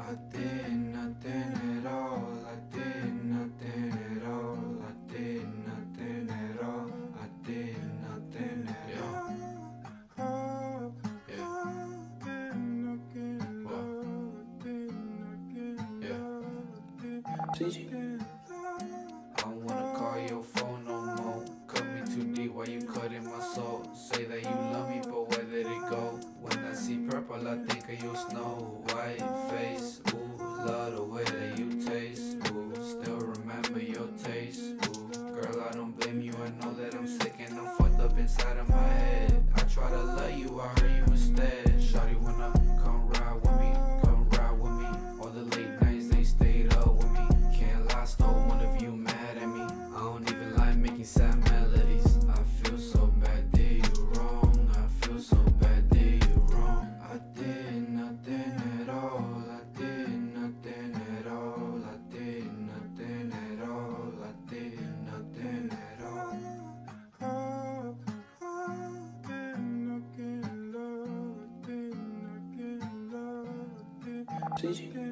I did nothing at all. I did nothing at all. I did nothing at all. I did nothing at all. CG. I don't wanna call your phone no more. Cut me too deep while you cut in my soul. Say that you love me, but where did it go? When I see purple, I think of your snow white face. Ooh, love the way that you taste. Ooh, still remember your taste. Ooh, girl, I don't blame you. I know that I'm sick and I'm fucked up inside of my head. I try to love you, I hurt you instead. Shawty wanna come ride with me, come ride with me. All the late nights they stayed up with me. Can't lie, stole one of you mad at me. I don't even like making sad melodies. I feel so bad, did you wrong? I feel so bad, did you wrong? I did nothing at all. I did nothing at all. I did nothing at all. I did nothing at all. CG.